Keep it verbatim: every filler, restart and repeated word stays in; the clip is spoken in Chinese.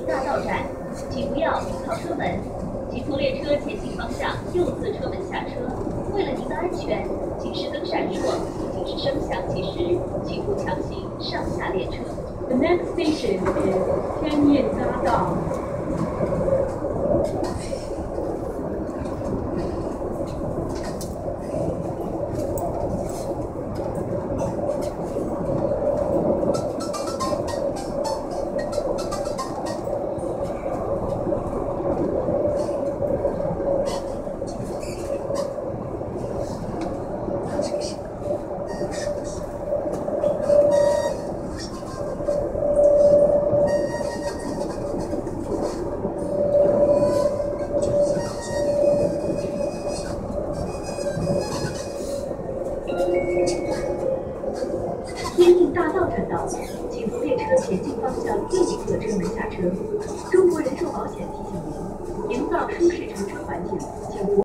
大道站，请不要停靠车门，请从列车前行方向右侧车门下车。为了您的安全，警示灯闪烁，警示声响起时，请勿强行上下列车。 The next station is 天雁大道。天雁大道站到，请从列车前进方向另一侧车门下车。中国人寿保险提醒您，营造舒适乘车环境，请勿。